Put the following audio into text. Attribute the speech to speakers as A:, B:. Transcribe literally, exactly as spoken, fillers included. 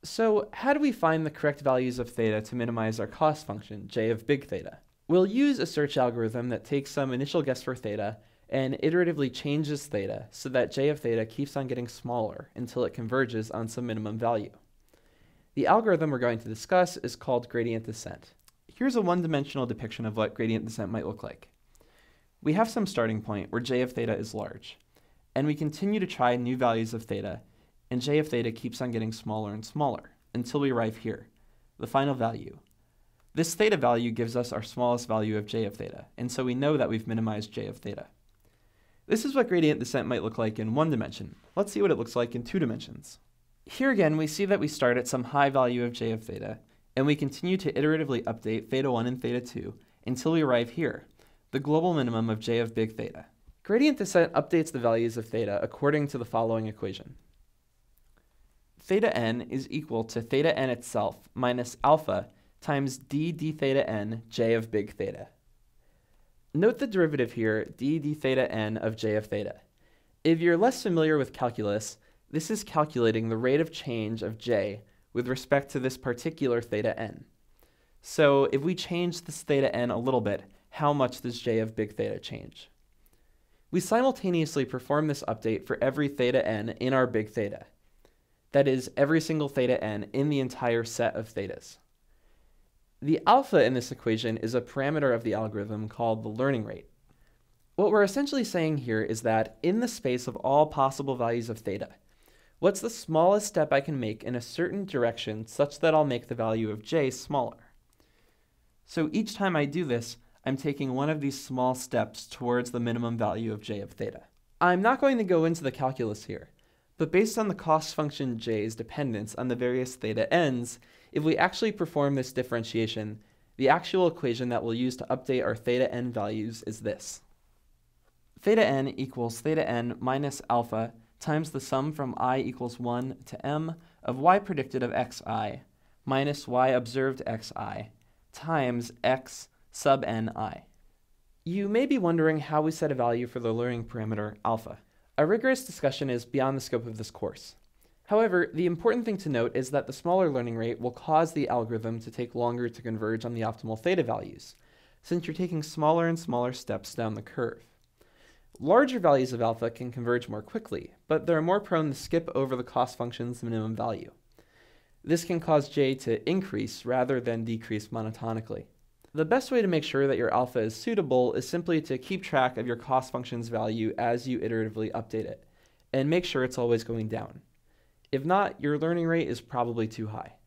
A: So how do we find the correct values of theta to minimize our cost function, j of big theta? We'll use a search algorithm that takes some initial guess for theta and iteratively changes theta so that j of theta keeps on getting smaller until it converges on some minimum value. The algorithm we're going to discuss is called gradient descent. Here's a one-dimensional depiction of what gradient descent might look like. We have some starting point where j of theta is large, and we continue to try new values of theta, and j of theta keeps on getting smaller and smaller until we arrive here, the final value. This theta value gives us our smallest value of j of theta, and so we know that we've minimized j of theta. This is what gradient descent might look like in one dimension. Let's see what it looks like in two dimensions. Here again, we see that we start at some high value of j of theta, and we continue to iteratively update theta one and theta two until we arrive here, the global minimum of j of big theta. Gradient descent updates the values of theta according to the following equation. Theta n is equal to theta n itself minus alpha times d d theta n j of big theta. Note the derivative here, d d theta n of j of theta. If you're less familiar with calculus, this is calculating the rate of change of j with respect to this particular theta n. So if we change this theta n a little bit, how much does j of big theta change? We simultaneously perform this update for every theta n in our big theta. That is, every single theta n in the entire set of thetas. The alpha in this equation is a parameter of the algorithm called the learning rate. What we're essentially saying here is that in the space of all possible values of theta, what's the smallest step I can make in a certain direction such that I'll make the value of j smaller? So each time I do this, I'm taking one of these small steps towards the minimum value of j of theta. I'm not going to go into the calculus here, but based on the cost function j's dependence on the various theta n's, if we actually perform this differentiation, the actual equation that we'll use to update our theta n values is this. Theta n equals theta n minus alpha times the sum from I equals one to m of y predicted of xi minus y observed xi times x sub ni. You may be wondering how we set a value for the learning parameter alpha. A rigorous discussion is beyond the scope of this course. However, the important thing to note is that the smaller learning rate will cause the algorithm to take longer to converge on the optimal theta values, since you're taking smaller and smaller steps down the curve. Larger values of alpha can converge more quickly, but they're more prone to skip over the cost function's minimum value. This can cause j to increase rather than decrease monotonically. The best way to make sure that your alpha is suitable is simply to keep track of your cost function's value as you iteratively update it, and make sure it's always going down. If not, your learning rate is probably too high.